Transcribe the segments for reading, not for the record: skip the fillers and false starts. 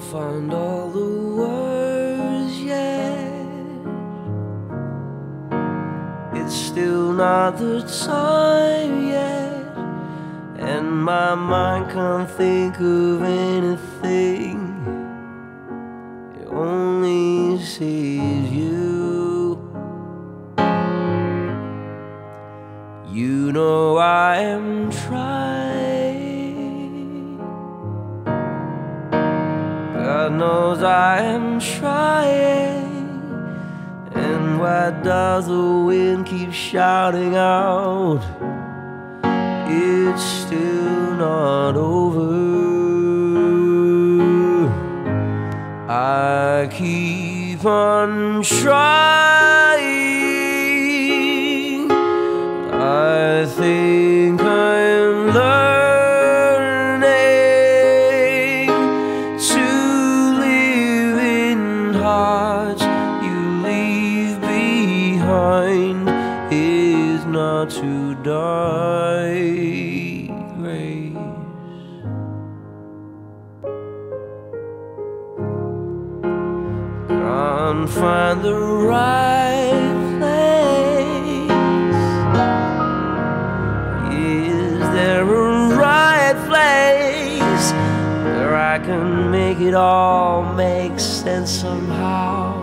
find all the words yet. It's still not the time yet, and my mind can't think of anything. It only sees you. You know I am trying, God knows I am trying. And why does the wind keep shouting out? It's still not over. I keep on trying. I think I'm learning to live in hearts you leave behind is not to die. Grace, can't find the right place. Is there a right place where I can make it all make sense somehow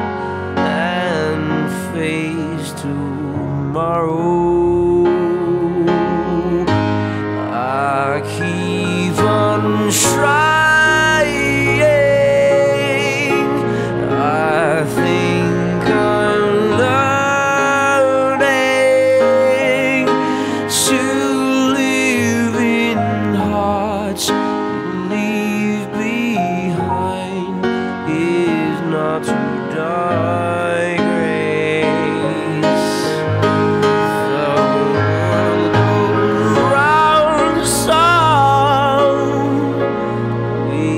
and face tomorrow? I keep on trying. I think I'm learning to live in hearts you leave behind is not to die. Grace, the world goes round, some we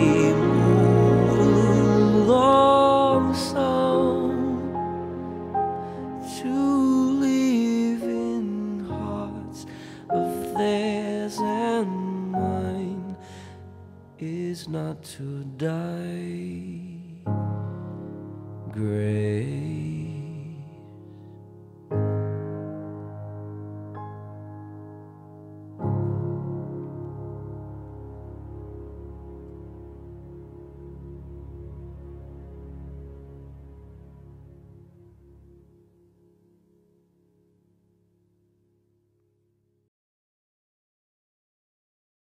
move along, some to live in hearts of theirs and mine is not to die. Grace.